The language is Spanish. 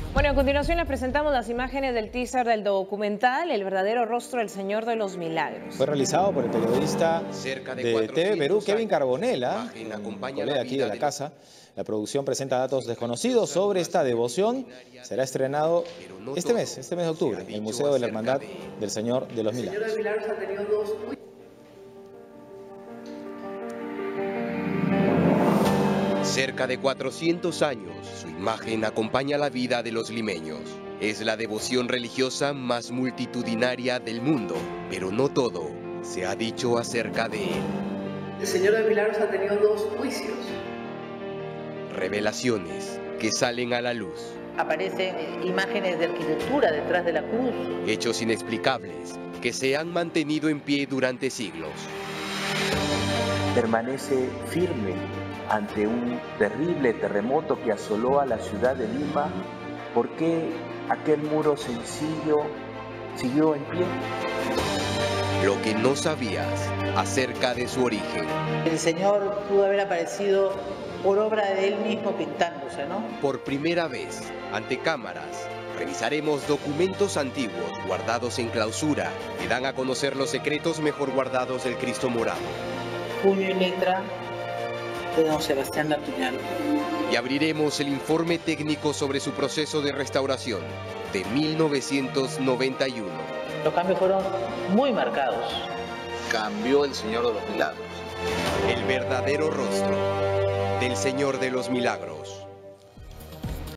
Bueno, a continuación les presentamos las imágenes del teaser del documental El verdadero rostro del Señor de los Milagros. Fue realizado por el periodista de TV Perú, Kevin Carbonella, un colega aquí de la casa. La producción presenta datos desconocidos sobre esta devoción. Será estrenado este mes de octubre, en el Museo de la Hermandad del Señor de los Milagros. El Señor de Milagros ha tenido dos... Cerca de 400 años, su imagen acompaña la vida de los limeños. Es la devoción religiosa más multitudinaria del mundo, pero no todo se ha dicho acerca de él. El Señor de Milagros ha tenido dos juicios. Revelaciones que salen a la luz. Aparecen imágenes de arquitectura detrás de la cruz. Hechos inexplicables que se han mantenido en pie durante siglos. Permanece firme ante un terrible terremoto que asoló a la ciudad de Lima. ¿Por qué aquel muro sencillo siguió en pie? Lo que no sabías acerca de su origen. El Señor pudo haber aparecido por obra de Él mismo pintándose, ¿no? Por primera vez, ante cámaras, revisaremos documentos antiguos guardados en clausura que dan a conocer los secretos mejor guardados del Cristo morado. Puño y letra de don Sebastián Latuñán. Y abriremos el informe técnico sobre su proceso de restauración de 1991. Los cambios fueron muy marcados. Cambió el Señor de los Milagros. El verdadero rostro del Señor de los Milagros.